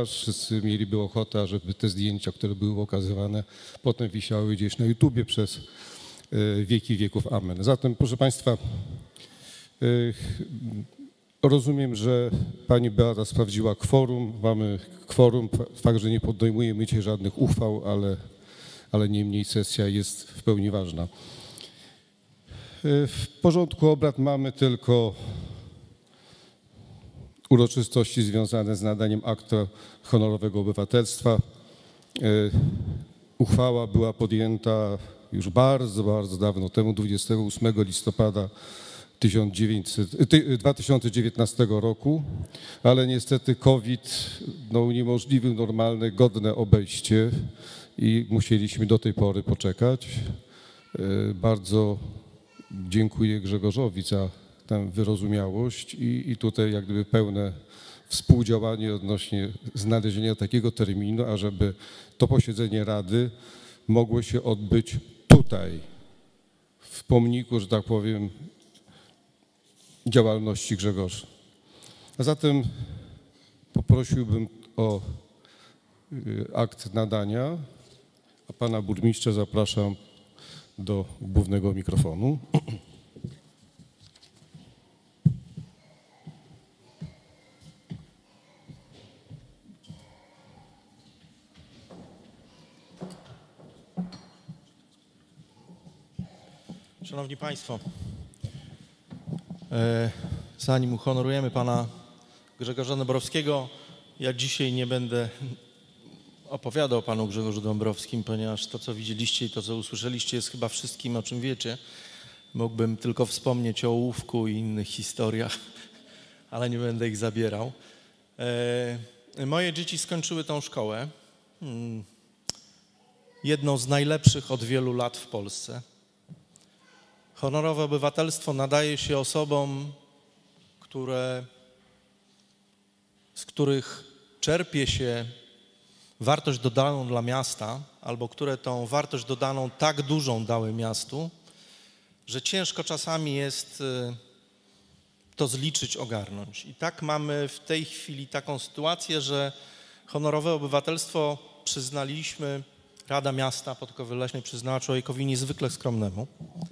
Wszyscy mieliby ochotę, żeby te zdjęcia, które były pokazywane, potem wisiały gdzieś na YouTubie przez wieki wieków. Amen. Zatem, proszę Państwa, rozumiem, że Pani Beata sprawdziła kworum. Mamy kworum. Fakt, że nie podejmujemy dzisiaj żadnych uchwał, ale niemniej sesja jest w pełni ważna. W porządku obrad mamy tylko uroczystości związane z nadaniem aktu honorowego obywatelstwa. Uchwała była podjęta już bardzo, bardzo dawno temu, 28 listopada 2019 roku, ale niestety COVID uniemożliwił normalne, godne obejście i musieliśmy do tej pory poczekać. Bardzo dziękuję Grzegorzowi za tę wyrozumiałość i tutaj jak gdyby pełne współdziałanie odnośnie znalezienia takiego terminu, ażeby to posiedzenie Rady mogło się odbyć tutaj, w pomniku, że tak powiem, działalności Grzegorza. A zatem poprosiłbym o akt nadania, a pana burmistrza zapraszam do głównego mikrofonu. Szanowni Państwo, zanim uhonorujemy pana Grzegorza Dąbrowskiego, ja dzisiaj nie będę opowiadał o panu Grzegorzu Dąbrowskim, ponieważ to, co widzieliście i to, co usłyszeliście, jest chyba wszystkim, o czym wiecie. Mógłbym tylko wspomnieć o ołówku i innych historiach, ale nie będę ich zabierał. Moje dzieci skończyły tą szkołę, jedną z najlepszych od wielu lat w Polsce. Honorowe obywatelstwo nadaje się osobom, z których czerpie się wartość dodaną dla miasta, albo które tą wartość dodaną tak dużą dały miastu, że ciężko czasami jest to zliczyć, ogarnąć. I tak mamy w tej chwili taką sytuację, że honorowe obywatelstwo przyznaliśmy, Rada Miasta Podkowy Leśnej przyznała człowiekowi niezwykle skromnemu,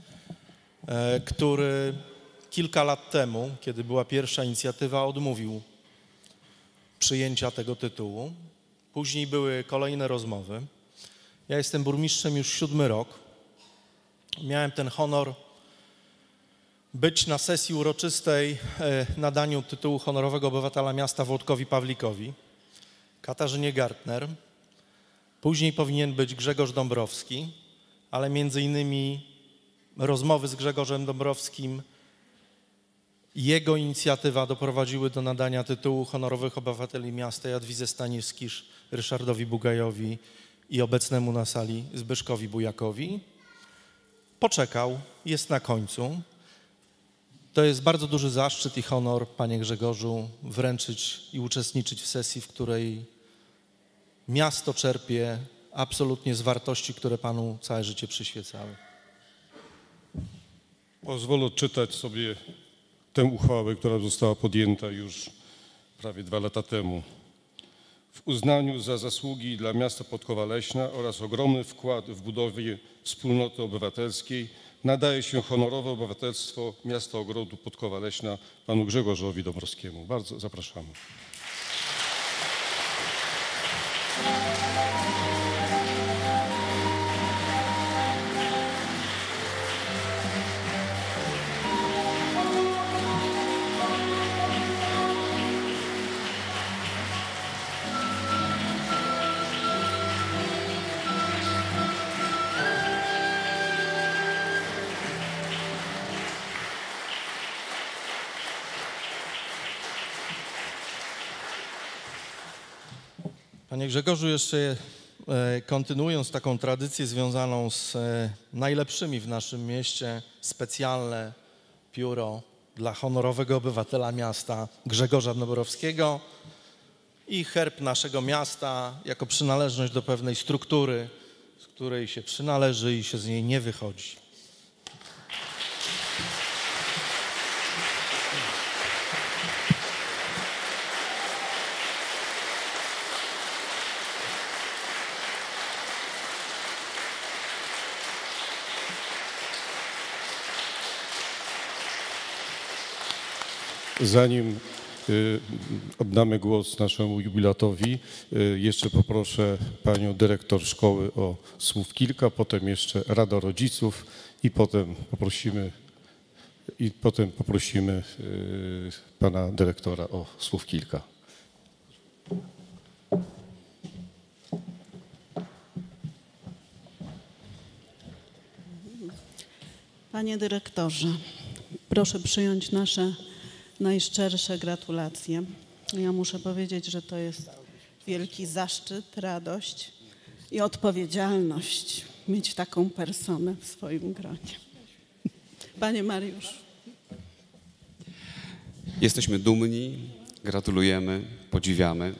który kilka lat temu, kiedy była pierwsza inicjatywa, odmówił przyjęcia tego tytułu. Później były kolejne rozmowy. Ja jestem burmistrzem już 7. rok. Miałem ten honor być na sesji uroczystej nadaniu tytułu honorowego obywatela miasta Włodkowi Pawlikowi, Katarzynie Gartner. Później powinien być Grzegorz Dąbrowski, ale między innymi rozmowy z Grzegorzem Dąbrowskim i jego inicjatywa doprowadziły do nadania tytułu honorowych obywateli miasta Jadwidze Staniszkisz, Ryszardowi Bugajowi i obecnemu na sali Zbyszkowi Bujakowi. Poczekał, jest na końcu. To jest bardzo duży zaszczyt i honor, panie Grzegorzu, wręczyć i uczestniczyć w sesji, w której miasto czerpie absolutnie z wartości, które panu całe życie przyświecały. Pozwolę odczytać sobie tę uchwałę, która została podjęta już prawie 2 lata temu. W uznaniu za zasługi dla miasta Podkowa Leśna oraz ogromny wkład w budowie wspólnoty obywatelskiej nadaje się honorowe obywatelstwo miasta Ogrodu Podkowa Leśna panu Grzegorzowi Dąbrowskiemu. Bardzo zapraszamy. Panie Grzegorzu, jeszcze kontynuując taką tradycję związaną z najlepszymi w naszym mieście, specjalne pióro dla honorowego obywatela miasta Grzegorza Dąbrowskiego i herb naszego miasta jako przynależność do pewnej struktury, z której się przynależy i się z niej nie wychodzi. Zanim oddamy głos naszemu jubilatowi, jeszcze poproszę panią dyrektor szkoły o słów kilka, potem jeszcze Rada Rodziców i potem poprosimy pana dyrektora o słów kilka. Panie dyrektorze, proszę przyjąć nasze najszczersze gratulacje. Ja muszę powiedzieć, że to jest wielki zaszczyt, radość i odpowiedzialność mieć taką personę w swoim gronie. Panie Mariuszu. Jesteśmy dumni, gratulujemy, podziwiamy.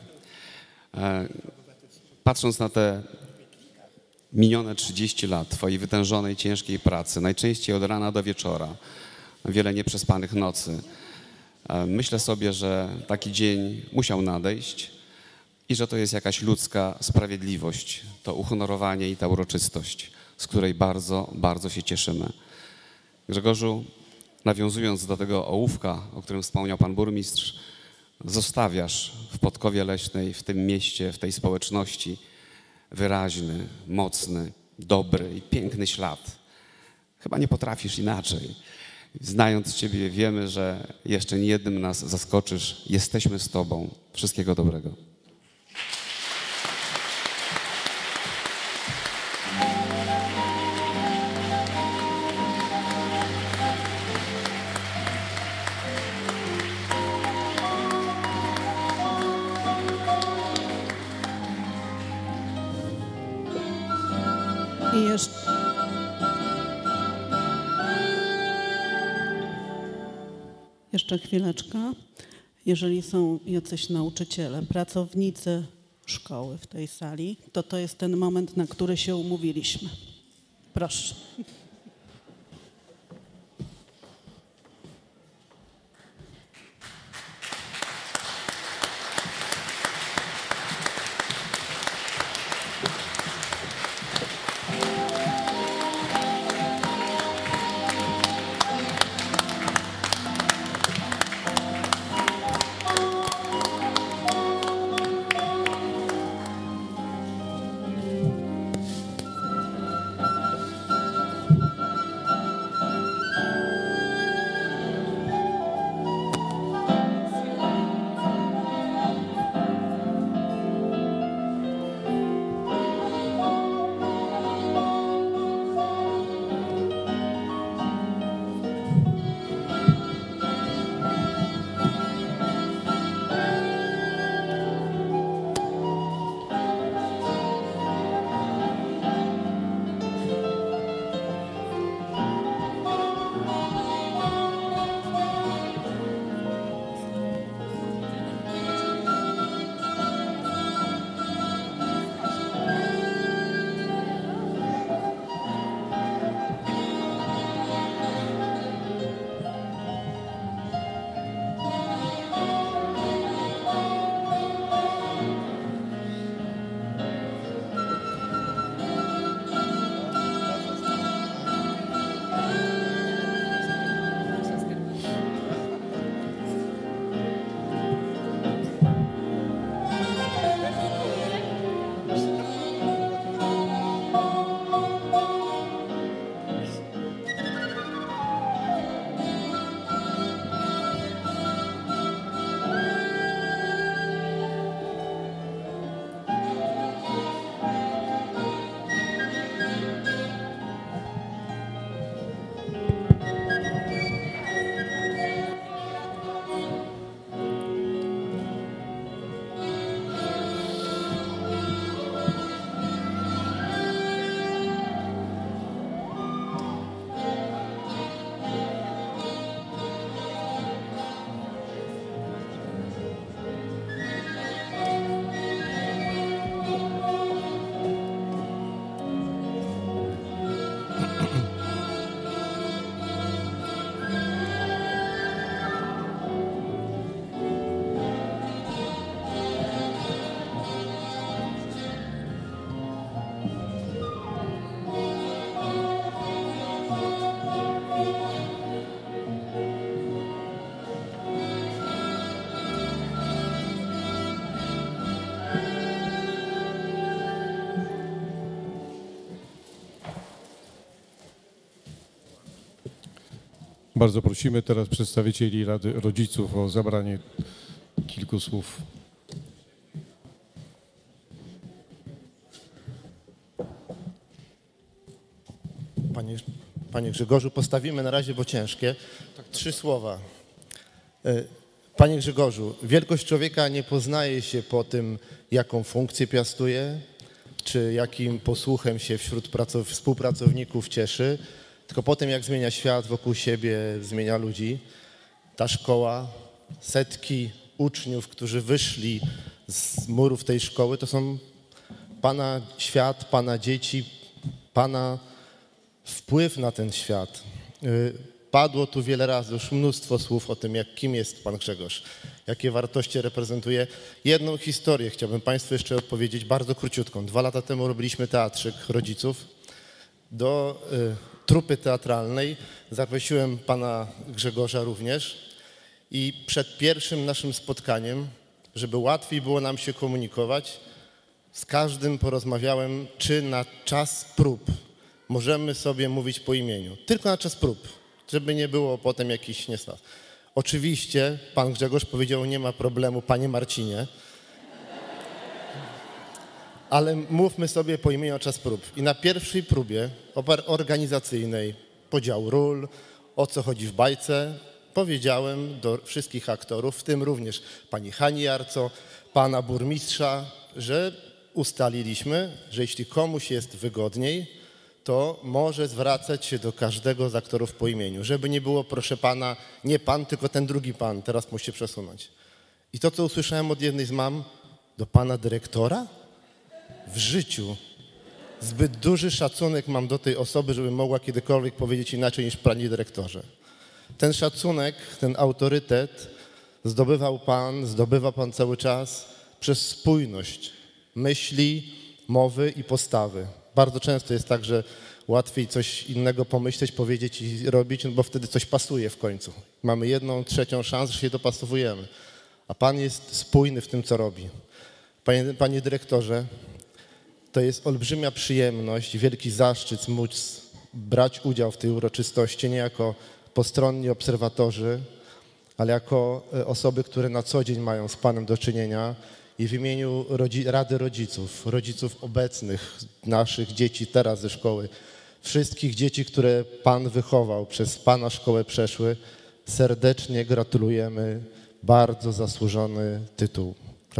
Patrząc na te minione 30 lat twojej wytężonej, ciężkiej pracy, najczęściej od rana do wieczora, wiele nieprzespanych nocy, myślę sobie, że taki dzień musiał nadejść i że to jest jakaś ludzka sprawiedliwość, to uhonorowanie i ta uroczystość, z której bardzo, bardzo się cieszymy. Grzegorzu, nawiązując do tego ołówka, o którym wspomniał pan burmistrz, zostawiasz w Podkowie Leśnej, w tym mieście, w tej społeczności wyraźny, mocny, dobry i piękny ślad. Chyba nie potrafisz inaczej. Znając ciebie, wiemy, że jeszcze niejednym nas zaskoczysz. Jesteśmy z tobą. Wszystkiego dobrego. I jeszcze chwileczkę. Jeżeli są jacyś nauczyciele, pracownicy szkoły w tej sali, to jest ten moment, na który się umówiliśmy. Proszę. Bardzo prosimy teraz przedstawicieli Rady Rodziców o zabranie kilku słów. Panie Grzegorzu, postawimy na razie, bo ciężkie. 3 słowa. Panie Grzegorzu, wielkość człowieka nie poznaje się po tym, jaką funkcję piastuje, czy jakim posłuchem się wśród współpracowników cieszy, tylko po tym, jak zmienia świat wokół siebie, zmienia ludzi. Ta szkoła, setki uczniów, którzy wyszli z murów tej szkoły, to są Pana świat, Pana dzieci, Pana wpływ na ten świat. Padło tu wiele razy już mnóstwo słów o tym, kim jest Pan Grzegorz, jakie wartości reprezentuje. Jedną historię chciałbym Państwu jeszcze opowiedzieć, bardzo króciutką. 2 lata temu robiliśmy teatrzyk rodziców. Do trupy teatralnej zaprosiłem Pana Grzegorza również i przed pierwszym naszym spotkaniem, żeby łatwiej było nam się komunikować, z każdym porozmawiałem, czy na czas prób możemy sobie mówić po imieniu. Tylko na czas prób, żeby nie było potem jakichś niesnask. Oczywiście Pan Grzegorz powiedział, nie ma problemu, Panie Marcinie, ale mówmy sobie po imieniu na czas prób. I na pierwszej próbie organizacyjnej, podziału ról, o co chodzi w bajce, powiedziałem do wszystkich aktorów, w tym również Pani Hani Jarco, Pana burmistrza, że ustaliliśmy, że jeśli komuś jest wygodniej, to może zwracać się do każdego z aktorów po imieniu. Żeby nie było, proszę Pana, nie Pan, tylko ten drugi Pan, teraz musi się przesunąć. I to, co usłyszałem od jednej z mam, do Pana dyrektora? W życiu. Zbyt duży szacunek mam do tej osoby, żeby mogła kiedykolwiek powiedzieć inaczej niż Panie dyrektorze. Ten szacunek, ten autorytet zdobywa Pan cały czas przez spójność myśli, mowy i postawy. Bardzo często jest tak, że łatwiej coś innego pomyśleć, powiedzieć i robić, bo wtedy coś pasuje w końcu. Mamy 1/3 szansę, że się dopasowujemy. A Pan jest spójny w tym, co robi. Panie dyrektorze, to jest olbrzymia przyjemność, wielki zaszczyt móc brać udział w tej uroczystości, nie jako postronni obserwatorzy, ale jako osoby, które na co dzień mają z Panem do czynienia. I w imieniu Rady Rodziców obecnych, naszych dzieci teraz ze szkoły, wszystkich dzieci, które Pan wychował, przez Pana szkołę przeszły, serdecznie gratulujemy. Bardzo zasłużony tytuł.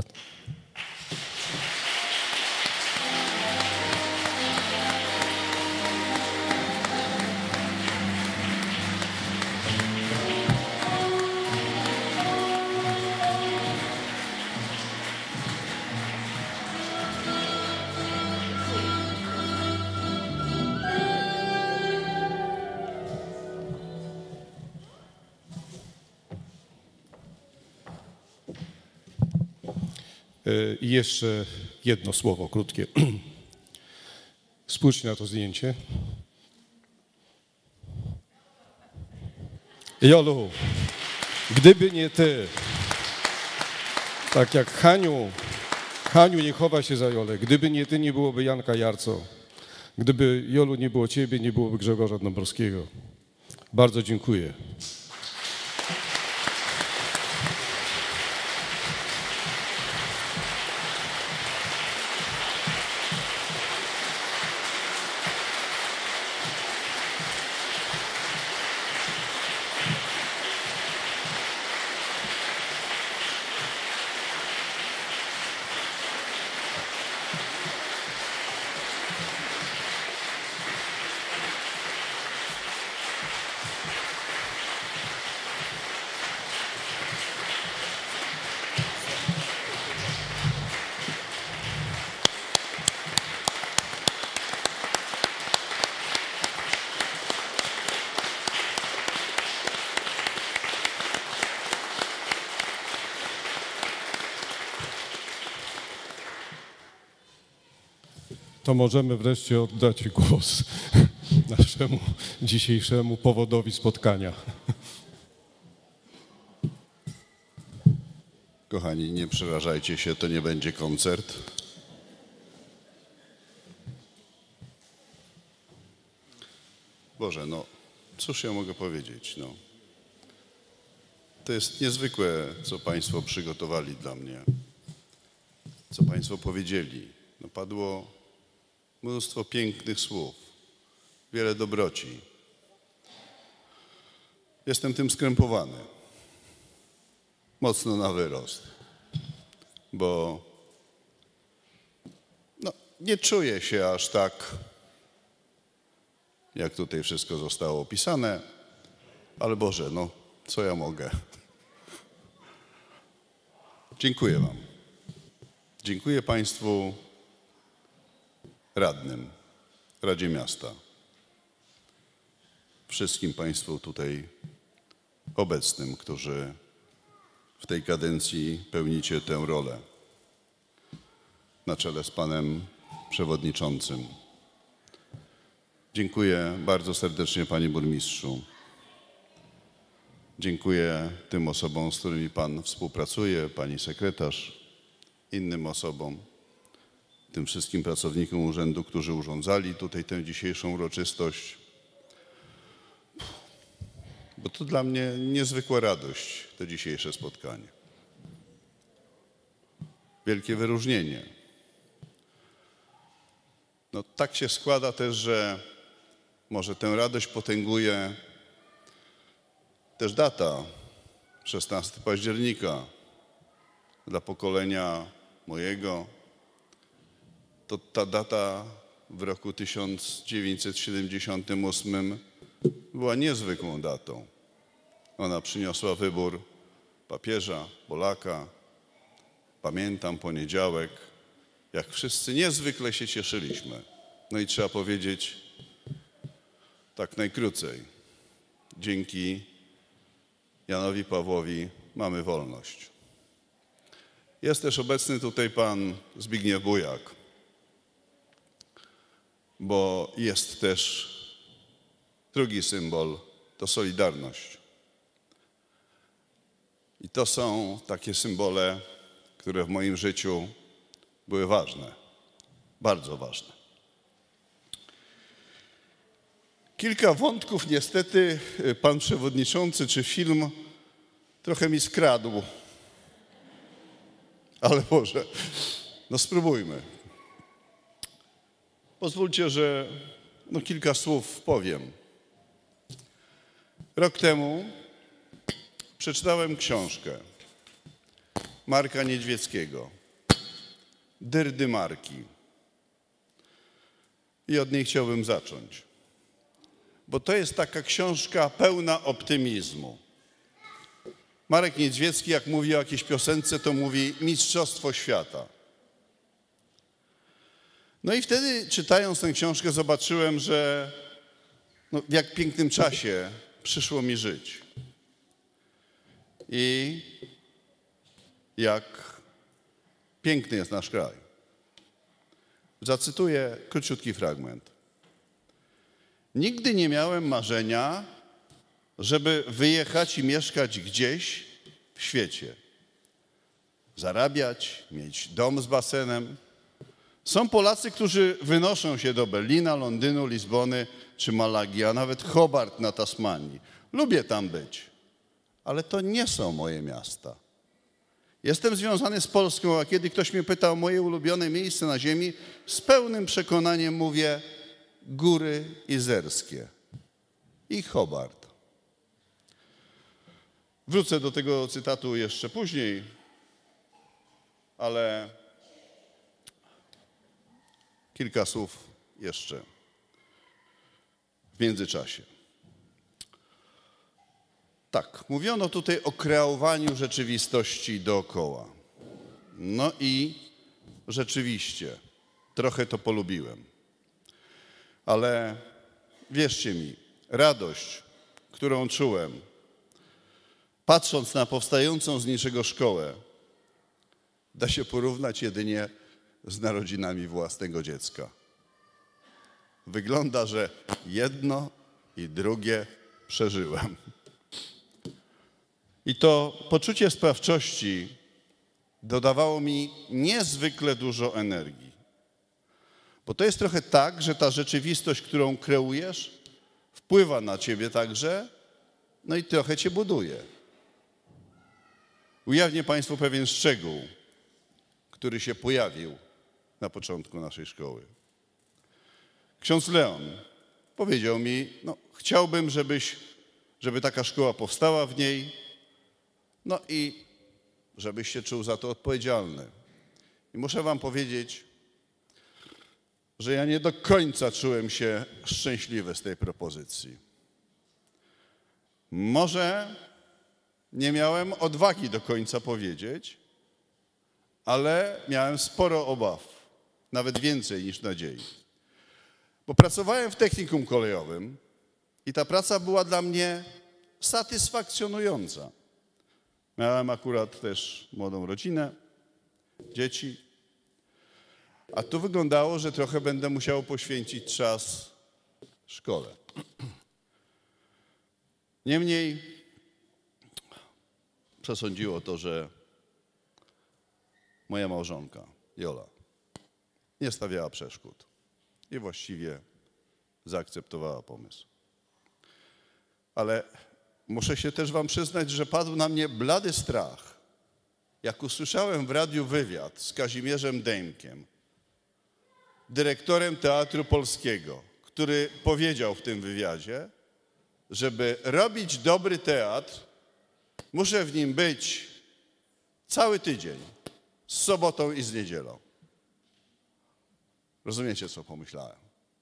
I jeszcze jedno słowo krótkie. Spójrzcie na to zdjęcie. Jolu, gdyby nie ty, tak jak Haniu nie chowa się za Jolę, gdyby nie ty, nie byłoby Janka Jarco. Gdyby, Jolu, nie było ciebie, nie byłoby Grzegorza Dąbrowskiego. Bardzo dziękuję. To możemy wreszcie oddać głos naszemu dzisiejszemu powodowi spotkania. Kochani, nie przerażajcie się, to nie będzie koncert. Boże, no cóż ja mogę powiedzieć, no. to jest niezwykłe, co Państwo przygotowali dla mnie, co Państwo powiedzieli. No, padło mnóstwo pięknych słów, wiele dobroci. Jestem tym skrępowany, mocno na wyrost, bo no, nie czuję się aż tak, jak tutaj wszystko zostało opisane, ale Boże, no co ja mogę? Dziękuję Wam. Dziękuję Państwu radnym, Radzie Miasta, wszystkim Państwu tutaj obecnym, którzy w tej kadencji pełnicie tę rolę, na czele z Panem Przewodniczącym. Dziękuję bardzo serdecznie Panie Burmistrzu. Dziękuję tym osobom, z którymi Pan współpracuje, Pani Sekretarz, innym osobom, tym wszystkim pracownikom urzędu, którzy urządzali tutaj tę dzisiejszą uroczystość. Bo to dla mnie niezwykła radość, to dzisiejsze spotkanie. Wielkie wyróżnienie. No tak się składa też, że może tę radość potęguje też data, 16 października. Dla pokolenia mojego to ta data w roku 1978 była niezwykłą datą. Ona przyniosła wybór papieża, Polaka. Pamiętam poniedziałek, jak wszyscy niezwykle się cieszyliśmy. No i trzeba powiedzieć tak najkrócej. Dzięki Janowi Pawłowi mamy wolność. Jest też obecny tutaj pan Zbigniew Bujak, bo jest też drugi symbol, to Solidarność. I to są takie symbole, które w moim życiu były ważne, bardzo ważne. Kilka wątków niestety pan przewodniczący czy film trochę mi skradł. Ale Boże, no spróbujmy. Pozwólcie, że kilka słów powiem. Rok temu przeczytałem książkę Marka Niedźwieckiego, Dyrdy Marki. I od niej chciałbym zacząć. Bo to jest taka książka pełna optymizmu. Marek Niedźwiecki, jak mówi o jakiejś piosence, to mówi mistrzostwo świata. No i wtedy, czytając tę książkę, zobaczyłem, że w jak pięknym czasie przyszło mi żyć. I jak piękny jest nasz kraj. Zacytuję króciutki fragment. Nigdy nie miałem marzenia, żeby wyjechać i mieszkać gdzieś w świecie. Zarabiać, mieć dom z basenem. Są Polacy, którzy wynoszą się do Berlina, Londynu, Lizbony czy Malagi, a nawet Hobart na Tasmanii. Lubię tam być, ale to nie są moje miasta. Jestem związany z Polską, a kiedy ktoś mnie pyta o moje ulubione miejsce na ziemi, z pełnym przekonaniem mówię Góry Izerskie i Hobart. Wrócę do tego cytatu jeszcze później, ale kilka słów jeszcze w międzyczasie. Tak, mówiono tutaj o kreowaniu rzeczywistości dookoła. No i rzeczywiście trochę to polubiłem. Ale wierzcie mi, radość, którą czułem, patrząc na powstającą z niczego szkołę, da się porównać jedynie z narodzinami własnego dziecka. Wygląda, że jedno i drugie przeżyłem. I to poczucie sprawczości dodawało mi niezwykle dużo energii. Bo to jest trochę tak, że ta rzeczywistość, którą kreujesz, wpływa na ciebie także, no i trochę cię buduje. Ujawnię Państwu pewien szczegół, który się pojawił na początku naszej szkoły. Ksiądz Leon powiedział mi, no chciałbym, żeby taka szkoła powstała w niej, no i żebyś się czuł za to odpowiedzialny. I muszę wam powiedzieć, że ja nie do końca czułem się szczęśliwy z tej propozycji. Może nie miałem odwagi do końca powiedzieć, ale miałem sporo obaw, nawet więcej niż nadziei. Bo pracowałem w technikum kolejowym i ta praca była dla mnie satysfakcjonująca. Miałem akurat też młodą rodzinę, dzieci, a tu wyglądało, że trochę będę musiał poświęcić czas szkole. Niemniej przesądziło to, że moja małżonka, Jola, nie stawiała przeszkód i właściwie zaakceptowała pomysł. Ale muszę się też wam przyznać, że padł na mnie blady strach, jak usłyszałem w radiu wywiad z Kazimierzem Dejmkiem, dyrektorem Teatru Polskiego, który powiedział w tym wywiadzie, żeby robić dobry teatr, muszę w nim być cały tydzień, z sobotą i z niedzielą. Rozumiecie, co pomyślałem?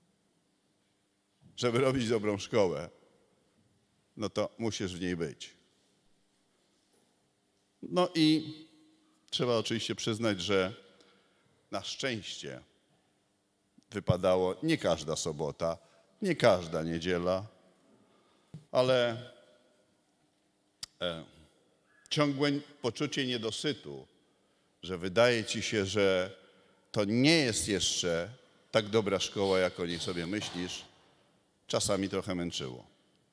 Żeby robić dobrą szkołę, no to musisz w niej być. No i trzeba oczywiście przyznać, że na szczęście wypadało nie każda sobota, nie każda niedziela, ale ciągłe poczucie niedosytu, że wydaje ci się, że to nie jest jeszcze tak dobra szkoła, jak o niej sobie myślisz, czasami trochę męczyło.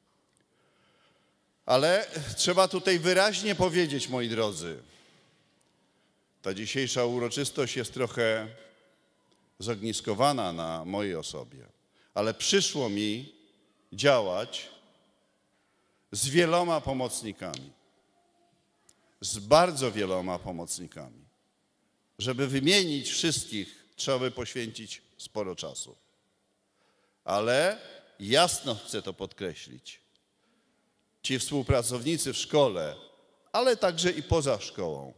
Ale trzeba tutaj wyraźnie powiedzieć, moi drodzy, ta dzisiejsza uroczystość jest trochę zogniskowana na mojej osobie, ale przyszło mi działać z wieloma pomocnikami, z bardzo wieloma pomocnikami. Żeby wymienić wszystkich, trzeba by poświęcić sporo czasu. Ale jasno chcę to podkreślić. Ci współpracownicy w szkole, ale także i poza szkołą,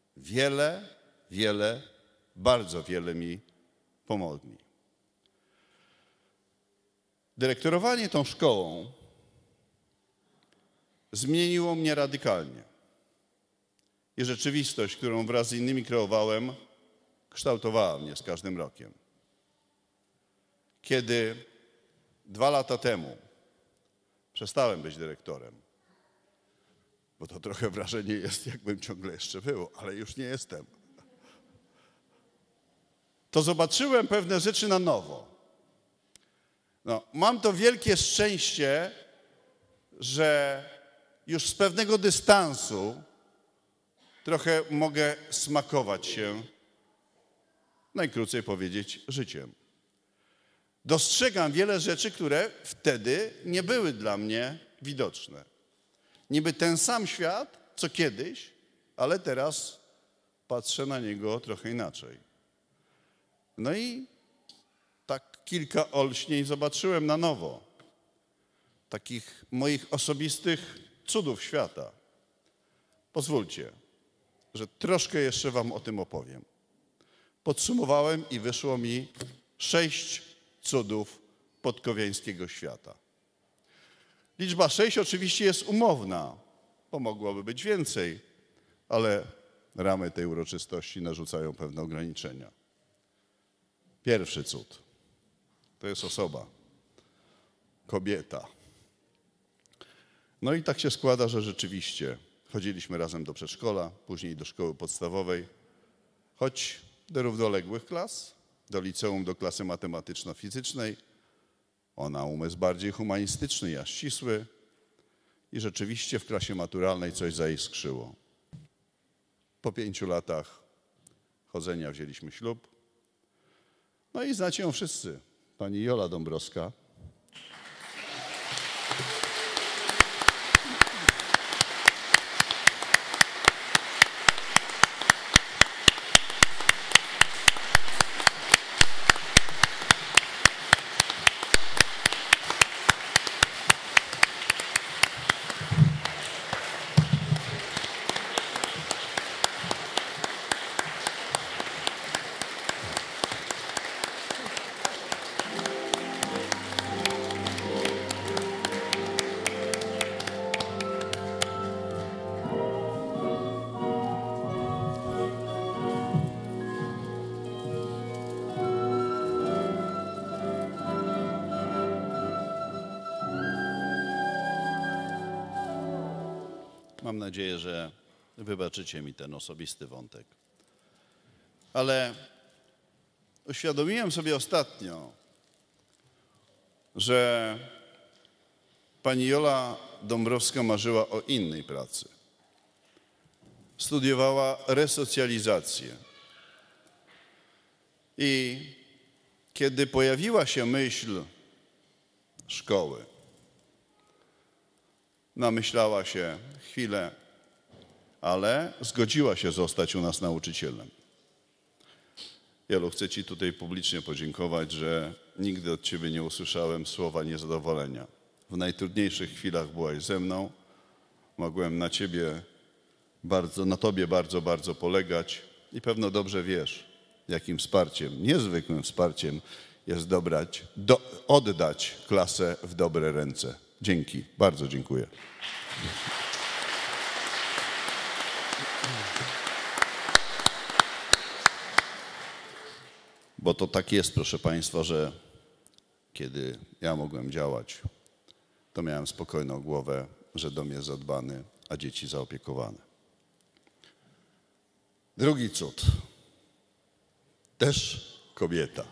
bardzo wiele mi pomogli. Dyrektorowanie tą szkołą zmieniło mnie radykalnie. I rzeczywistość, którą wraz z innymi kreowałem, kształtowała mnie z każdym rokiem. Kiedy 2 lata temu przestałem być dyrektorem, bo to trochę wrażenie jest, jakbym ciągle jeszcze był, ale już nie jestem, to zobaczyłem pewne rzeczy na nowo. No, mam to wielkie szczęście, że już z pewnego dystansu trochę mogę smakować się, najkrócej powiedzieć, życiem. Dostrzegam wiele rzeczy, które wtedy nie były dla mnie widoczne. Niby ten sam świat, co kiedyś, ale teraz patrzę na niego trochę inaczej. No i tak kilka olśnień zobaczyłem na nowo. Takich moich osobistych cudów świata. Pozwólcie, że troszkę jeszcze wam o tym opowiem. Podsumowałem i wyszło mi 6 cudów podkowiańskiego świata. Liczba 6 oczywiście jest umowna, bo mogłoby być więcej, ale ramy tej uroczystości narzucają pewne ograniczenia. Pierwszy cud to jest osoba, kobieta. No i tak się składa, że rzeczywiście chodziliśmy razem do przedszkola, później do szkoły podstawowej, choć do równoległych klas, do liceum, do klasy matematyczno-fizycznej. Ona umysł bardziej humanistyczny, ja ścisły i rzeczywiście w klasie maturalnej coś zaiskrzyło. Po 5 latach chodzenia wzięliśmy ślub. No i znacie ją wszyscy. Pani Jola Dąbrowska. Mam nadzieję, że wybaczycie mi ten osobisty wątek. Ale uświadomiłem sobie ostatnio, że pani Jola Dąbrowska marzyła o innej pracy. Studiowała resocjalizację. I kiedy pojawiła się myśl szkoły, namyślała się chwilę, ale zgodziła się zostać u nas nauczycielem. Jolu, chcę ci tutaj publicznie podziękować, że nigdy od ciebie nie usłyszałem słowa niezadowolenia. W najtrudniejszych chwilach byłaś ze mną, mogłem na tobie bardzo polegać i pewno dobrze wiesz, jakim wsparciem, niezwykłym wsparciem jest oddać klasę w dobre ręce. Dzięki, bardzo dziękuję. Bo to tak jest, proszę państwa, że kiedy ja mogłem działać, to miałem spokojną głowę, że dom jest zadbany, a dzieci zaopiekowane. Drugi cud. Też kobieta.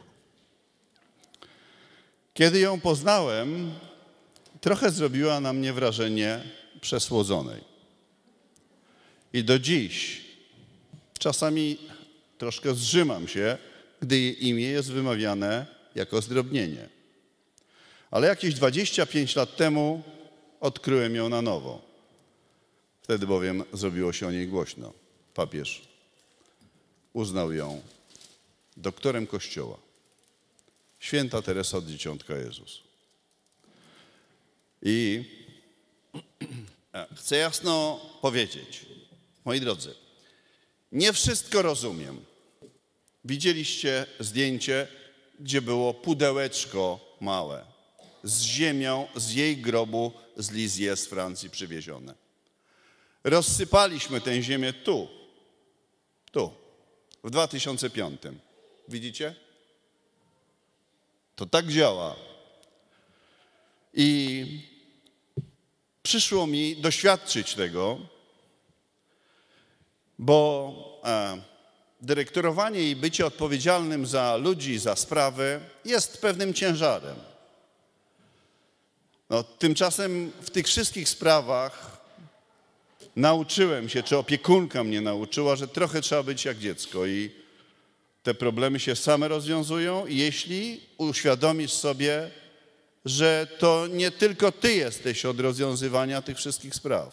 Kiedy ją poznałem, trochę zrobiła na mnie wrażenie przesłodzonej. I do dziś czasami troszkę zżymam się, gdy jej imię jest wymawiane jako zdrobnienie. Ale jakieś 25 lat temu odkryłem ją na nowo. Wtedy bowiem zrobiło się o niej głośno. Papież uznał ją doktorem Kościoła. Święta Teresa od Dzieciątka Jezus. I chcę jasno powiedzieć, moi drodzy, nie wszystko rozumiem. Widzieliście zdjęcie, gdzie było pudełeczko małe z ziemią z jej grobu z Lisieux z Francji przywiezione. Rozsypaliśmy tę ziemię tu, w 2005. Widzicie? To tak działa. I przyszło mi doświadczyć tego, bo dyrektorowanie i bycie odpowiedzialnym za ludzi, za sprawy jest pewnym ciężarem. No, tymczasem w tych wszystkich sprawach nauczyłem się, czy opiekunka mnie nauczyła, że trochę trzeba być jak dziecko i te problemy się same rozwiązują, jeśli uświadomisz sobie, że to nie tylko ty jesteś od rozwiązywania tych wszystkich spraw.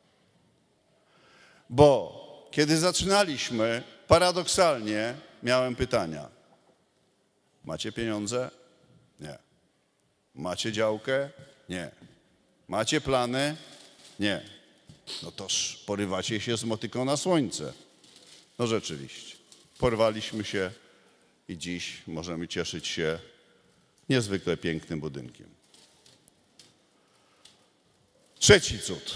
Bo kiedy zaczynaliśmy, paradoksalnie miałem pytania. Macie pieniądze? Nie. Macie działkę? Nie. Macie plany? Nie. No toż porywacie się z motyką na słońce. No rzeczywiście. Porwaliśmy się i dziś możemy cieszyć się niezwykle pięknym budynkiem. Trzeci cud.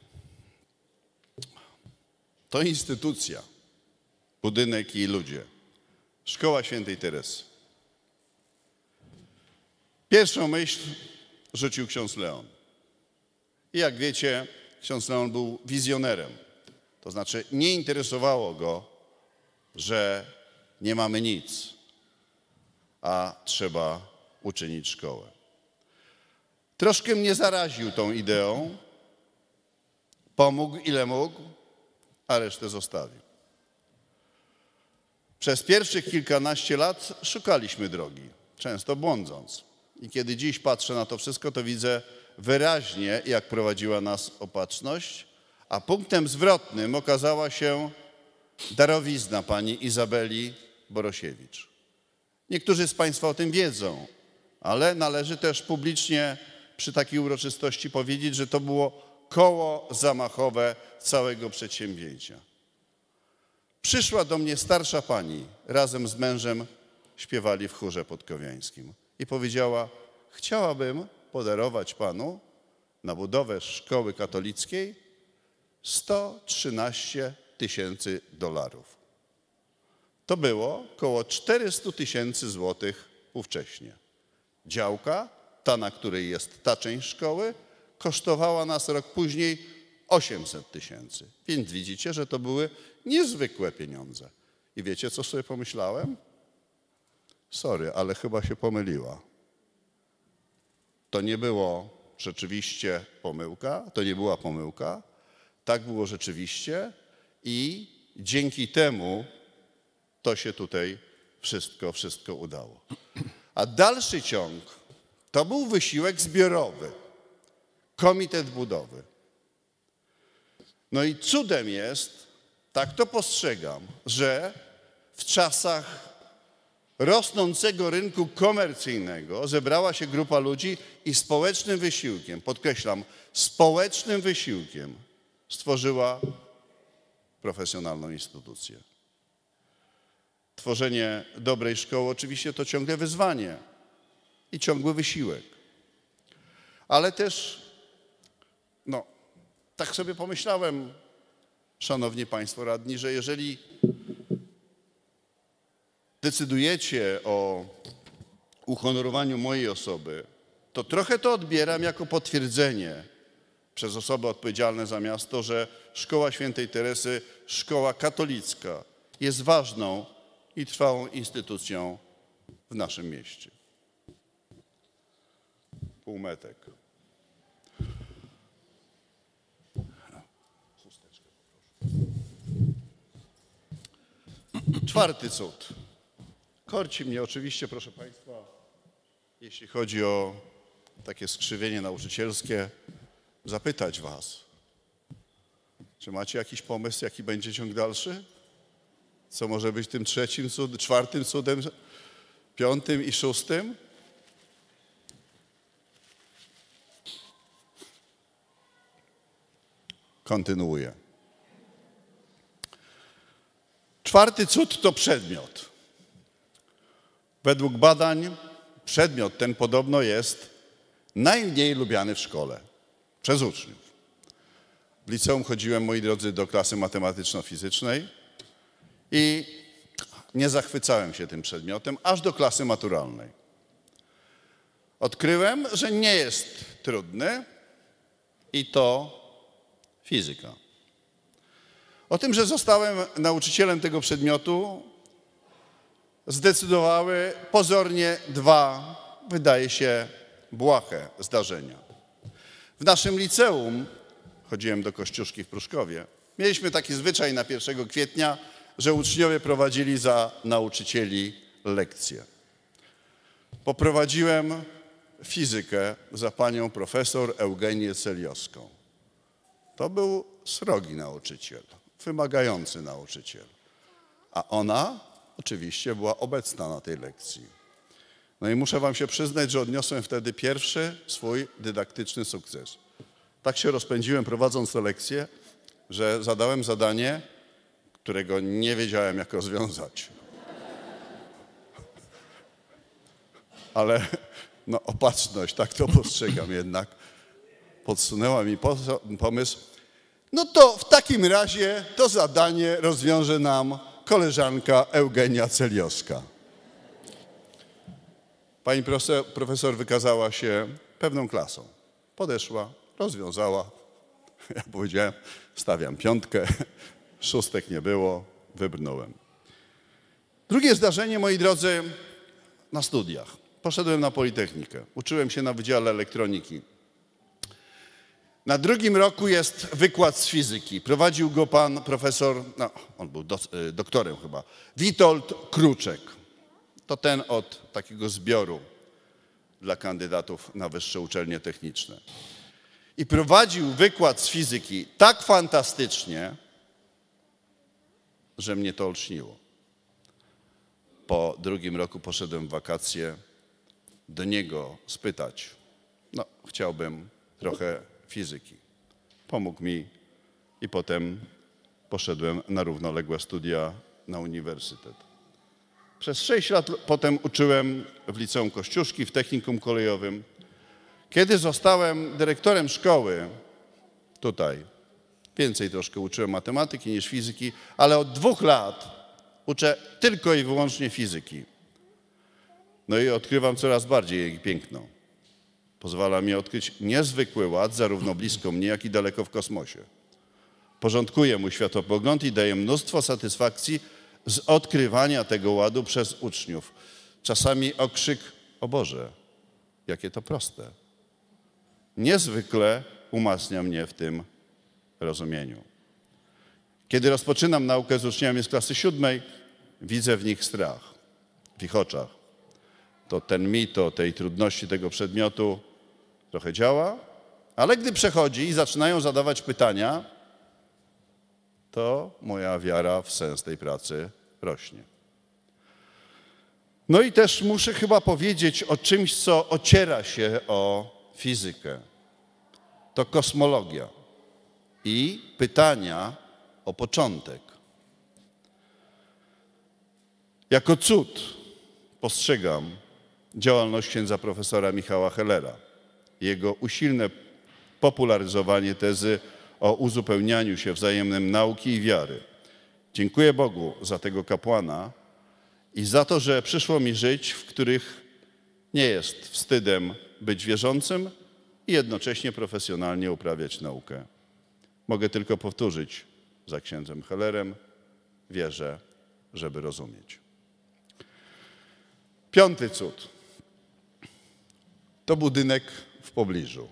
To instytucja, budynek i ludzie. Szkoła Świętej Teresy. Pierwszą myśl rzucił ksiądz Leon. I jak wiecie, ksiądz Leon był wizjonerem. To znaczy nie interesowało go, że nie mamy nic, a trzeba uczynić szkołę. Troszkę mnie zaraził tą ideą, pomógł ile mógł, a resztę zostawił. Przez pierwszych kilkanaście lat szukaliśmy drogi, często błądząc. I kiedy dziś patrzę na to wszystko, to widzę wyraźnie, jak prowadziła nas opatrzność, a punktem zwrotnym okazała się darowizna pani Izabeli Borosiewicz. Niektórzy z państwa o tym wiedzą, ale należy też publicznie przy takiej uroczystości powiedzieć, że to było koło zamachowe całego przedsięwzięcia. Przyszła do mnie starsza pani, razem z mężem śpiewali w chórze podkowiańskim i powiedziała: chciałabym podarować panu na budowę szkoły katolickiej $113 000. To było około 400 000 złotych ówcześnie. Działka, ta na której jest ta część szkoły, kosztowała nas rok później 800 tysięcy. Więc widzicie, że to były niezwykłe pieniądze. I wiecie, co sobie pomyślałem? Sorry, ale chyba się pomyliła. To nie było rzeczywiście pomyłka, to nie była pomyłka. Tak było rzeczywiście i dzięki temu to się tutaj wszystko udało. A dalszy ciąg to był wysiłek zbiorowy, komitet budowy. No i cudem jest, tak to postrzegam, że w czasach rosnącego rynku komercyjnego zebrała się grupa ludzi i społecznym wysiłkiem, podkreślam, społecznym wysiłkiem stworzyła profesjonalną instytucję. Tworzenie dobrej szkoły oczywiście to ciągle wyzwanie i ciągły wysiłek. Ale też, no, tak sobie pomyślałem, szanowni państwo radni, że jeżeli decydujecie o uhonorowaniu mojej osoby, to trochę to odbieram jako potwierdzenie przez osoby odpowiedzialne za miasto, że Szkoła Świętej Teresy, szkoła katolicka, jest ważną i trwałą instytucją w naszym mieście. Półmetek. Czwarty cud. Korci mnie oczywiście, proszę państwa, jeśli chodzi o takie skrzywienie nauczycielskie, zapytać was, czy macie jakiś pomysł, jaki będzie ciąg dalszy? Co może być tym trzecim cudem, czwartym cudem, piątym i szóstym? Kontynuuję. Czwarty cud to przedmiot. Według badań przedmiot ten podobno jest najmniej lubiany w szkole przez uczniów. W liceum chodziłem, moi drodzy, do klasy matematyczno-fizycznej i nie zachwycałem się tym przedmiotem aż do klasy maturalnej. Odkryłem, że nie jest trudny i to fizyka. O tym, że zostałem nauczycielem tego przedmiotu, zdecydowały pozornie dwa, wydaje się, błahe zdarzenia. W naszym liceum, chodziłem do Kościuszki w Pruszkowie, mieliśmy taki zwyczaj na 1 kwietnia, że uczniowie prowadzili za nauczycieli lekcje. Poprowadziłem fizykę za panią profesor Eugenię Celiowską. To był srogi nauczyciel, wymagający nauczyciel. A ona oczywiście była obecna na tej lekcji. No i muszę wam się przyznać, że odniosłem wtedy pierwszy swój dydaktyczny sukces. Tak się rozpędziłem prowadząc tę lekcję, że zadałem zadanie, którego nie wiedziałem, jak rozwiązać. Ale no, opatrzność, tak to postrzegam jednak, podsunęła mi pomysł. No to w takim razie to zadanie rozwiąże nam koleżanka Eugenia Celiowska. Pani profesor wykazała się pewną klasą. Podeszła, rozwiązała. Ja powiedziałem, stawiam 5, 6 nie było, wybrnąłem. Drugie zdarzenie, moi drodzy, na studiach. Poszedłem na Politechnikę. Uczyłem się na Wydziale Elektroniki. Na 2. roku jest wykład z fizyki. Prowadził go pan profesor, no, on był doktorem chyba, Witold Kruczek. To ten od takiego zbioru dla kandydatów na wyższe uczelnie techniczne. I prowadził wykład z fizyki tak fantastycznie, że mnie to olśniło. Po 2. roku poszedłem w wakacje do niego spytać. No, chciałbym trochę fizyki. Pomógł mi i potem poszedłem na równoległe studia na uniwersytet. Przez 6 lat potem uczyłem w liceum Kościuszki, w technikum kolejowym. Kiedy zostałem dyrektorem szkoły, tutaj, więcej troszkę uczyłem matematyki niż fizyki, ale od 2 lat uczę tylko i wyłącznie fizyki. No i odkrywam coraz bardziej jej piękno. Pozwala mi odkryć niezwykły ład, zarówno blisko mnie, jak i daleko w kosmosie. porządkuje mój światopogląd i daje mnóstwo satysfakcji z odkrywania tego ładu przez uczniów. Czasami okrzyk: o Boże, jakie to proste. Niezwykle umacnia mnie w tym rozumieniu. Kiedy rozpoczynam naukę z uczniami z klasy 7, widzę w nich strach, w ich oczach. To ten mit o tej trudności tego przedmiotu trochę działa, ale gdy przechodzi i zaczynają zadawać pytania, to moja wiara w sens tej pracy rośnie. No i też muszę chyba powiedzieć o czymś, co ociera się o fizykę. To kosmologia i pytania o początek. Jako cud postrzegam działalność księdza profesora Michała Hellera, jego usilne popularyzowanie tezy o uzupełnianiu się wzajemnym nauki i wiary. Dziękuję Bogu za tego kapłana i za to, że przyszło mi żyć, w których nie jest wstydem być wierzącym i jednocześnie profesjonalnie uprawiać naukę. Mogę tylko powtórzyć za księdzem Hellerem: wierzę, żeby rozumieć. 5. cud. To budynek w pobliżu.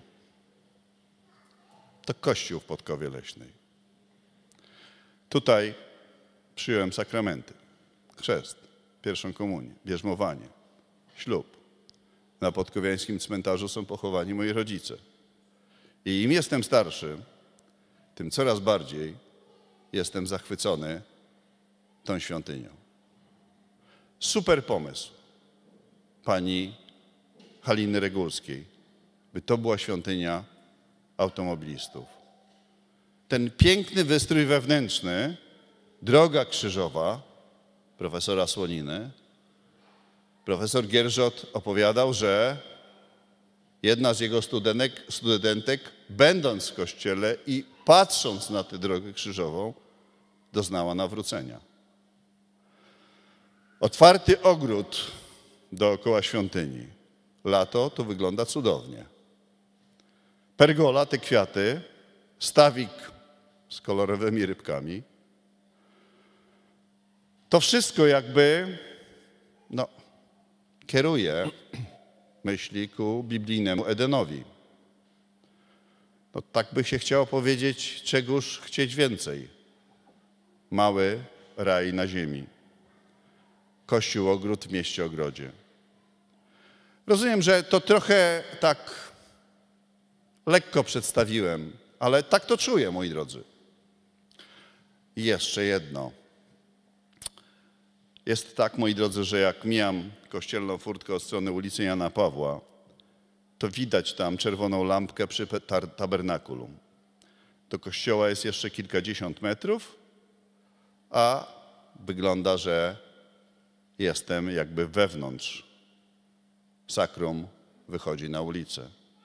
To kościół w Podkowie Leśnej. Tutaj przyjąłem sakramenty. Chrzest, pierwszą komunię, bierzmowanie, ślub. Na podkowiańskim cmentarzu są pochowani moi rodzice. I im jestem starszy, tym coraz bardziej jestem zachwycony tą świątynią. Super pomysł pani Haliny Regulskiej, by to była świątynia automobilistów. Ten piękny wystrój wewnętrzny, droga krzyżowa profesora Słoniny. Profesor Gierżot opowiadał, że jedna z jego studentek, będąc w kościele i patrząc na tę drogę krzyżową, doznała nawrócenia. Otwarty ogród dookoła świątyni. Lato to wygląda cudownie. Pergola, te kwiaty, stawik z kolorowymi rybkami. To wszystko jakby kieruje myśli ku biblijnemu Edenowi. Tak by się chciało powiedzieć, czegóż chcieć więcej. Mały raj na ziemi. Kościół, ogród w mieście ogrodzie. Rozumiem, że to trochę tak lekko przedstawiłem, ale tak to czuję, moi drodzy. I jeszcze jedno. Jest tak, moi drodzy, że jak mijam kościelną furtkę od strony ulicy Jana Pawła, to widać tam czerwoną lampkę przy tabernakulum. Do kościoła jest jeszcze kilkadziesiąt metrów, a wygląda, że jestem jakby wewnątrz. Sakrum wychodzi na ulicę.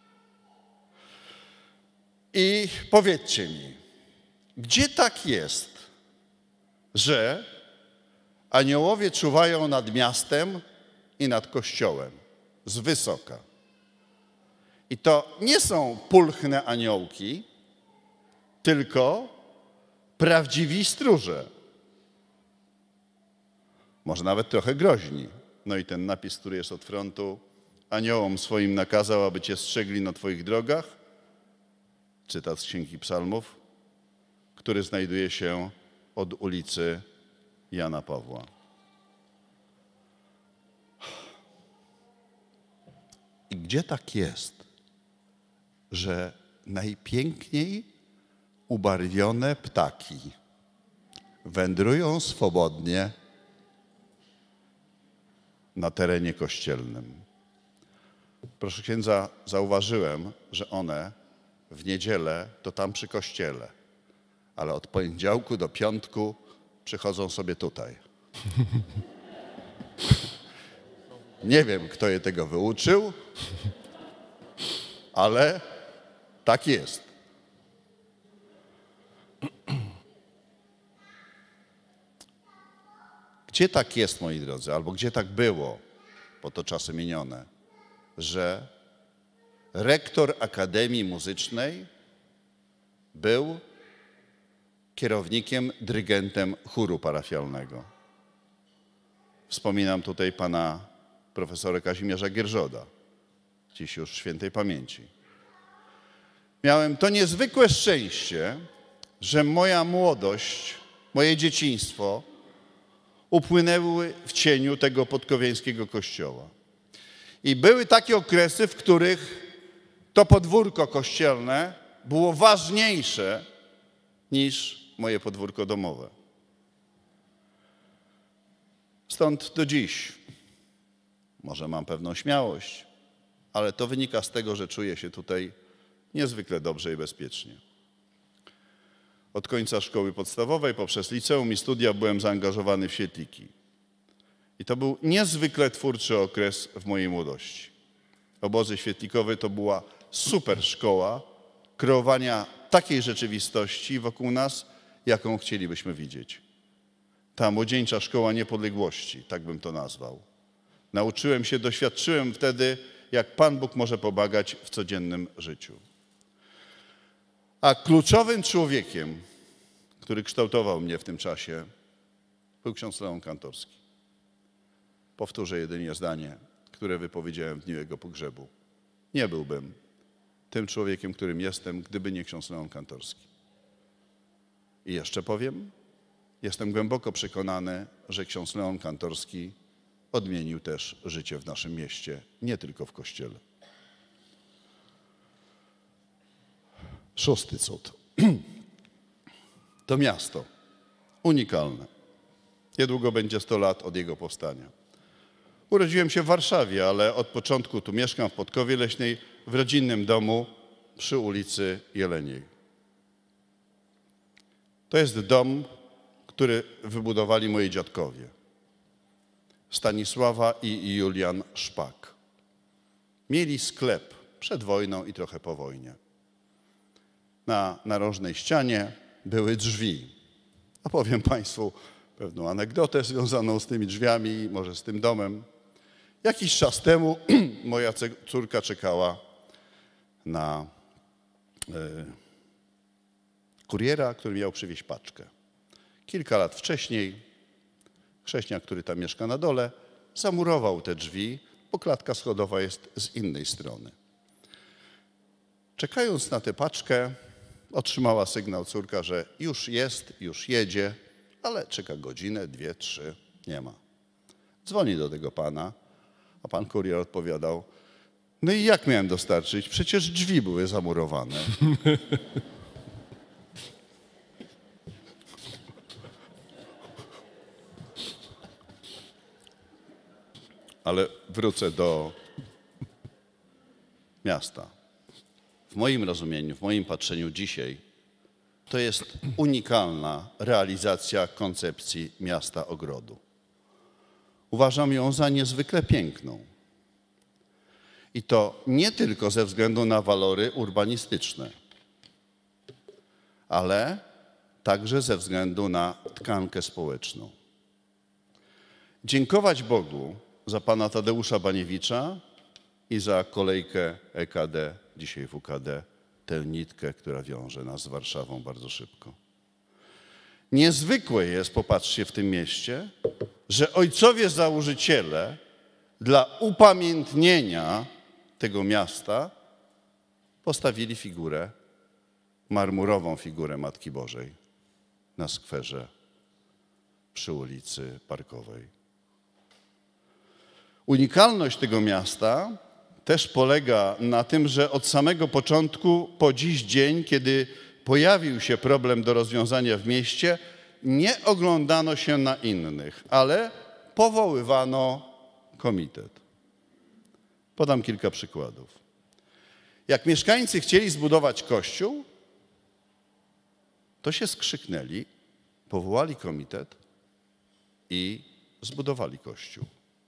I powiedzcie mi, gdzie tak jest, że aniołowie czuwają nad miastem i nad kościołem z wysoka? I to nie są pulchne aniołki, tylko prawdziwi stróże. Może nawet trochę groźni. No i ten napis, który jest od frontu: aniołom swoim nakazał, aby cię strzegli na twoich drogach. Cytat z Księgi Psalmów, który znajduje się od ulicy Jana Pawła. I gdzie tak jest, że najpiękniej ubarwione ptaki wędrują swobodnie na terenie kościelnym? Proszę księdza, zauważyłem, że one w niedzielę to tam przy kościele, ale od poniedziałku do piątku przychodzą sobie tutaj. Nie wiem, kto je tego wyuczył, ale tak jest. Gdzie tak jest, moi drodzy, albo gdzie tak było, bo to czasy minione, że rektor Akademii Muzycznej był kierownikiem, dyrygentem chóru parafialnego. Wspominam tutaj pana profesora Kazimierza Gierżoda, dziś już świętej pamięci. Miałem to niezwykłe szczęście, że moja młodość, moje dzieciństwo upłynęły w cieniu tego podkowieńskiego kościoła. I były takie okresy, w których to podwórko kościelne było ważniejsze niż moje podwórko domowe. Stąd do dziś może mam pewną śmiałość, ale to wynika z tego, że czuję się tutaj niezwykle dobrze i bezpiecznie. Od końca szkoły podstawowej poprzez liceum i studia byłem zaangażowany w świetliki. I to był niezwykle twórczy okres w mojej młodości. Obozy świetlikowe to była super szkoła kreowania takiej rzeczywistości wokół nas, jaką chcielibyśmy widzieć. Ta młodzieńcza szkoła niepodległości, tak bym to nazwał. Nauczyłem się, doświadczyłem wtedy, jak Pan Bóg może pomagać w codziennym życiu. A kluczowym człowiekiem, który kształtował mnie w tym czasie, był ksiądz Leon Kantorski. Powtórzę jedynie zdanie, które wypowiedziałem w dniu jego pogrzebu. Nie byłbym tym człowiekiem, którym jestem, gdyby nie ksiądz Leon Kantorski. I jeszcze powiem, jestem głęboko przekonany, że ksiądz Leon Kantorski odmienił też życie w naszym mieście, nie tylko w kościele. Szósty cud. To miasto unikalne. Niedługo będzie 100 lat od jego powstania. Urodziłem się w Warszawie, ale od początku tu mieszkam w Podkowie Leśnej w rodzinnym domu przy ulicy Jeleniej. To jest dom, który wybudowali moi dziadkowie. Stanisława i Julian Szpak. Mieli sklep przed wojną i trochę po wojnie. Na narożnej ścianie były drzwi. Opowiem Państwu pewną anegdotę związaną z tymi drzwiami, może z tym domem. Jakiś czas temu moja córka czekała na kuriera, który miał przywieźć paczkę. Kilka lat wcześniej chrześcijan, który tam mieszka na dole, zamurował te drzwi, bo klatka schodowa jest z innej strony. Czekając na tę paczkę, otrzymała sygnał córka, że już jest, już jedzie, ale czeka godzinę, 2, 3, nie ma. Dzwoni do tego pana, a pan kurier odpowiadał, no i jak miałem dostarczyć? Przecież drzwi były zamurowane. Ale wrócę do miasta. W moim rozumieniu, w moim patrzeniu dzisiaj to jest unikalna realizacja koncepcji miasta ogrodu. Uważam ją za niezwykle piękną. I to nie tylko ze względu na walory urbanistyczne, ale także ze względu na tkankę społeczną. Dziękować Bogu za pana Tadeusza Baniewicza i za kolejkę EKD, dzisiaj WKD, tę nitkę, która wiąże nas z Warszawą bardzo szybko. Niezwykłe jest, popatrzcie, w tym mieście, że ojcowie założyciele dla upamiętnienia tego miasta postawili figurę, marmurową figurę Matki Bożej na skwerze przy ulicy Parkowej. Unikalność tego miasta też polega na tym, że od samego początku po dziś dzień, kiedy pojawił się problem do rozwiązania w mieście, nie oglądano się na innych, ale powoływano komitet. Podam kilka przykładów. Jak mieszkańcy chcieli zbudować kościół, to się skrzyknęli, powołali komitet i zbudowali kościół.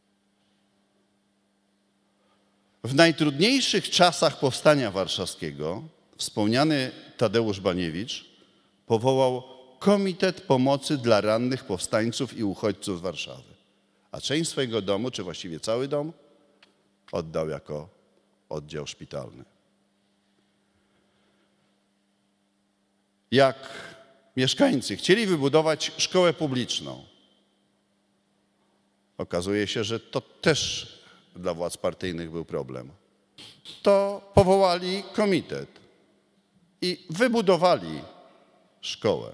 W najtrudniejszych czasach powstania warszawskiego wspomniany Tadeusz Baniewicz powołał Komitet Pomocy dla Rannych Powstańców i Uchodźców z Warszawy. A część swojego domu, czy właściwie cały dom, oddał jako oddział szpitalny. Jak mieszkańcy chcieli wybudować szkołę publiczną, okazuje się, że to też dla władz partyjnych był problem, to powołali komitet i wybudowali szkołę.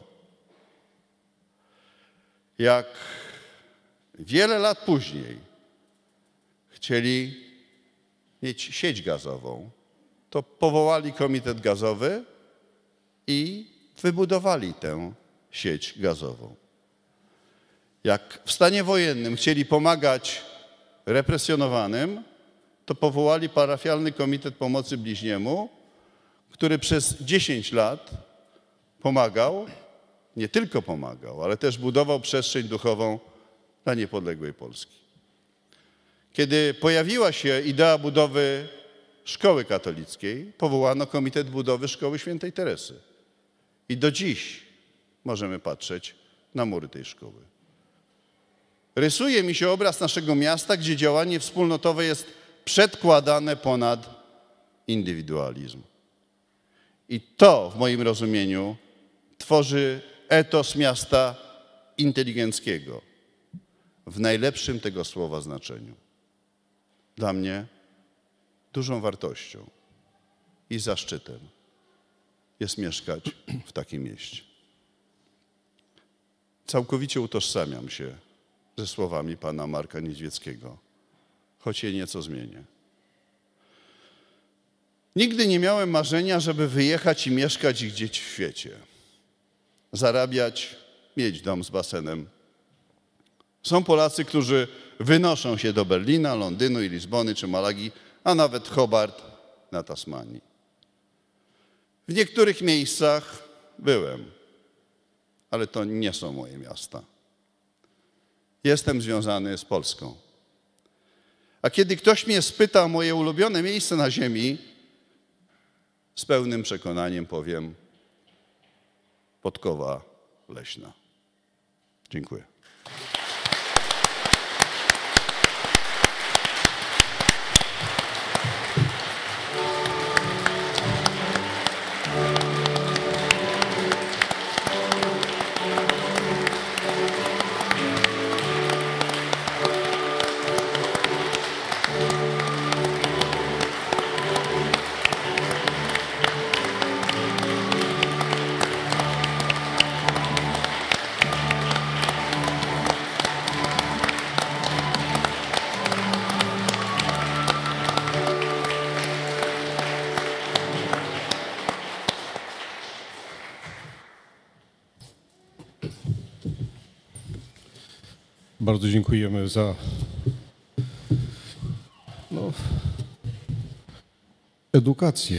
Jak wiele lat później chcieli mieć sieć gazową, to powołali komitet gazowy i wybudowali tę sieć gazową. Jak w stanie wojennym chcieli pomagać represjonowanym, to powołali parafialny komitet pomocy bliźniemu, który przez 10 lat pomagał, nie tylko pomagał, ale też budował przestrzeń duchową dla niepodległej Polski. Kiedy pojawiła się idea budowy szkoły katolickiej, powołano Komitet Budowy Szkoły Świętej Teresy. I do dziś możemy patrzeć na mury tej szkoły. Rysuje mi się obraz naszego miasta, gdzie działanie wspólnotowe jest przedkładane ponad indywidualizm. I to w moim rozumieniu tworzy etos miasta inteligenckiego w najlepszym tego słowa znaczeniu. Dla mnie dużą wartością i zaszczytem jest mieszkać w takim mieście. Całkowicie utożsamiam się ze słowami pana Marka Niedźwieckiego, choć je nieco zmienię. Nigdy nie miałem marzenia, żeby wyjechać i mieszkać gdzieś w świecie. Zarabiać, mieć dom z basenem. Są Polacy, którzy wynoszą się do Berlina, Londynu i Lizbony czy Malagi, a nawet Hobart na Tasmanii. W niektórych miejscach byłem, ale to nie są moje miasta. Jestem związany z Polską. A kiedy ktoś mnie spyta o moje ulubione miejsce na ziemi, z pełnym przekonaniem powiem: Podkowa Leśna. Dziękuję. Bardzo dziękujemy za edukację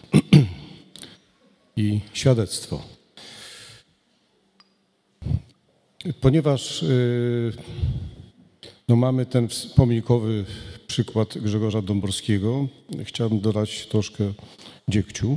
i świadectwo. Ponieważ mamy ten pomnikowy przykład Grzegorza Dąbrowskiego, chciałbym dodać troszkę dziegciu.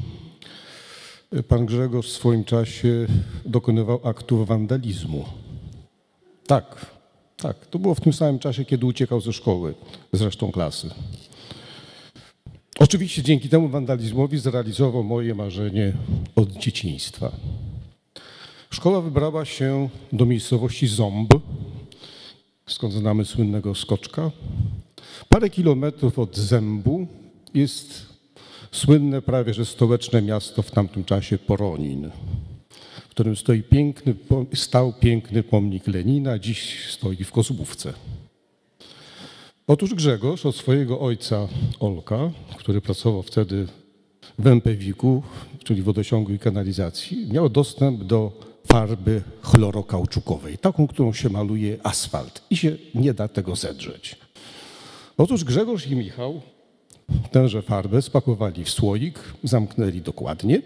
Pan Grzegorz w swoim czasie dokonywał aktów wandalizmu. Tak. To było w tym samym czasie, kiedy uciekał ze szkoły, z resztą klasy. Oczywiście dzięki temu wandalizmowi zrealizował moje marzenie od dzieciństwa. Szkoła wybrała się do miejscowości Ząb, skąd znamy słynnego skoczka. Parę kilometrów od Zębu jest słynne prawie że stołeczne miasto w tamtym czasie Poronin, w którym stał piękny pomnik Lenina, dziś stoi w Kozłówce. Otóż Grzegorz od swojego ojca Olka, który pracował wtedy w MPWiK-u, czyli wodociągu i kanalizacji, miał dostęp do farby chlorokauczukowej, taką, którą się maluje asfalt i się nie da tego zedrzeć. Otóż Grzegorz i Michał tęże farbę spakowali w słoik, zamknęli dokładnie,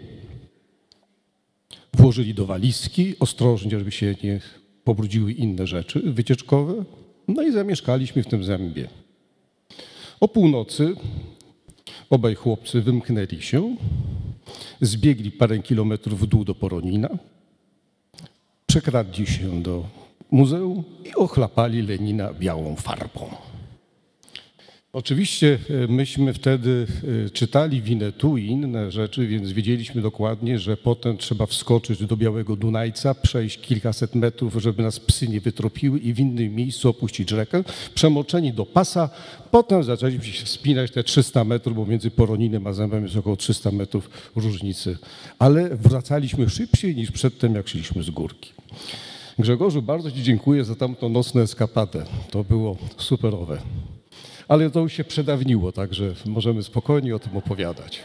włożyli do walizki, ostrożnie, żeby się nie pobrudziły inne rzeczy wycieczkowe, no i zamieszkaliśmy w tym Zębie. O północy obaj chłopcy wymknęli się, zbiegli parę kilometrów w dół do Poronina, przekradli się do muzeum i ochlapali Lenina białą farbą. Oczywiście myśmy wtedy czytali Winnetou i inne rzeczy, więc wiedzieliśmy dokładnie, że potem trzeba wskoczyć do Białego Dunajca, przejść kilkaset metrów, żeby nas psy nie wytropiły i w innym miejscu opuścić rzekę. Przemoczeni do pasa, potem zaczęliśmy się wspinać te 300 metrów, bo między Poroninem a Zębem jest około 300 metrów różnicy. Ale wracaliśmy szybciej niż przedtem, jak szliśmy z górki. Grzegorzu, bardzo Ci dziękuję za tamtą nocną eskapadę. To było superowe. Ale to już się przedawniło, także możemy spokojnie o tym opowiadać.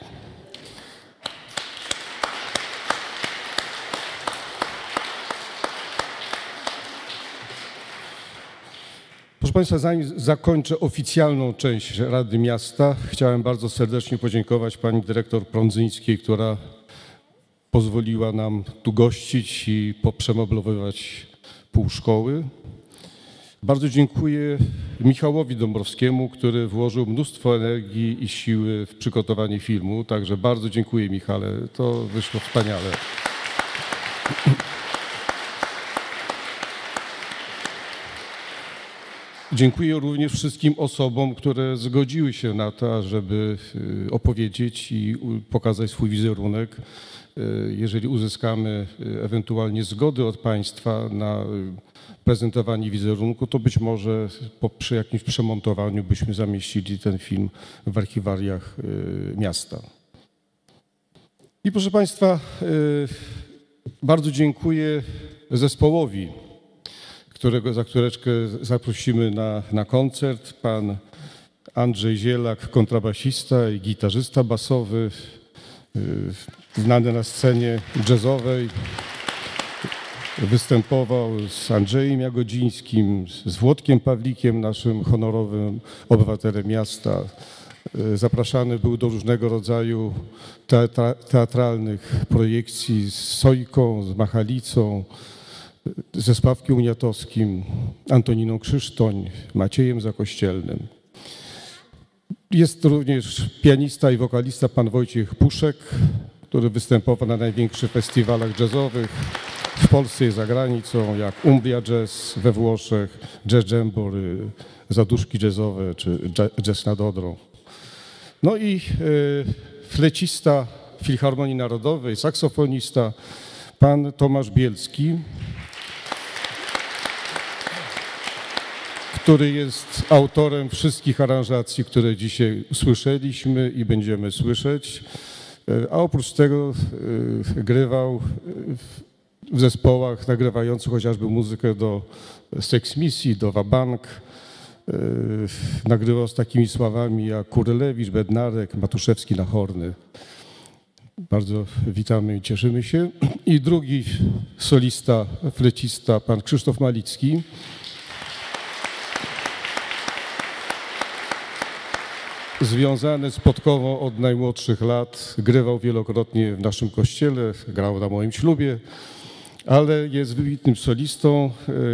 Proszę Państwa, zanim zakończę oficjalną część Rady Miasta, chciałem bardzo serdecznie podziękować pani dyrektor Prądzyńskiej, która pozwoliła nam tu gościć i poprzemoblowywać pół szkoły. Bardzo dziękuję Michałowi Dąbrowskiemu, który włożył mnóstwo energii i siły w przygotowanie filmu, także bardzo dziękuję, Michale, to wyszło wspaniale. Dziękuję również wszystkim osobom, które zgodziły się na to, żeby opowiedzieć i pokazać swój wizerunek. Jeżeli uzyskamy ewentualnie zgody od Państwa na prezentowanie wizerunku, to być może przy jakimś przemontowaniu byśmy zamieścili ten film w archiwariach miasta. I proszę Państwa, bardzo dziękuję zespołowi, którego za chwileczkę zaprosimy na koncert. Pan Andrzej Zielak, kontrabasista i gitarzysta basowy, znany na scenie jazzowej. Występował z Andrzejem Jagodzińskim, z Włodkiem Pawlikiem, naszym honorowym obywatelem miasta. Zapraszany był do różnego rodzaju teatralnych projekcji z Sojką, z Machalicą, ze Sławkiem Uniatowskim, Antoniną Krzysztoń, Maciejem Zakościelnym. Jest również pianista i wokalista pan Wojciech Puszek, który występował na największych festiwalach jazzowych w Polsce i za granicą, jak Umbria Jazz we Włoszech, Jazz Jamboree, Zaduszki jazzowe czy Jazz nad Odrą. No i flecista Filharmonii Narodowej, saksofonista pan Tomasz Bielski, który jest autorem wszystkich aranżacji, które dzisiaj słyszeliśmy i będziemy słyszeć, a oprócz tego grywał w zespołach nagrywających chociażby muzykę do Sex Misji, do Wabank. Nagrywał z takimi sławami jak Kurylewicz, Bednarek, Matuszewski na horny. Bardzo witamy i cieszymy się. I drugi solista, flecista, pan Krzysztof Malicki. Związany z Podkową od najmłodszych lat, grywał wielokrotnie w naszym kościele, grał na moim ślubie, ale jest wybitnym solistą.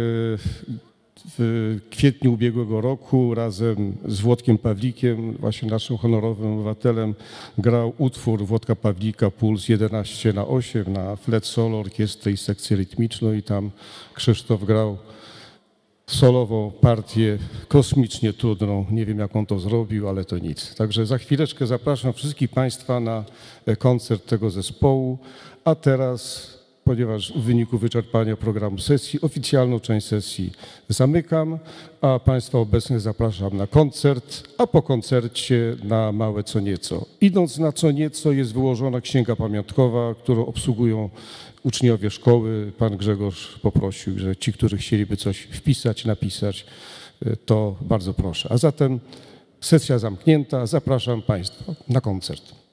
W kwietniu ubiegłego roku razem z Włodkiem Pawlikiem, właśnie naszym honorowym obywatelem, grał utwór Włodka Pawlika Puls 11/8 na flet solo, orkiestrę i sekcję rytmiczną i tam Krzysztof grał solową partię kosmicznie trudną. Nie wiem, jak on to zrobił, ale to nic. Także za chwileczkę zapraszam wszystkich Państwa na koncert tego zespołu, a teraz, ponieważ w wyniku wyczerpania programu sesji, oficjalną część sesji zamykam, a Państwa obecnych zapraszam na koncert, a po koncercie na małe co nieco. Idąc na co nieco jest wyłożona księga pamiątkowa, którą obsługują uczniowie szkoły. Pan Grzegorz poprosił, że ci, którzy chcieliby coś wpisać, napisać, to bardzo proszę. A zatem sesja zamknięta. Zapraszam Państwa na koncert.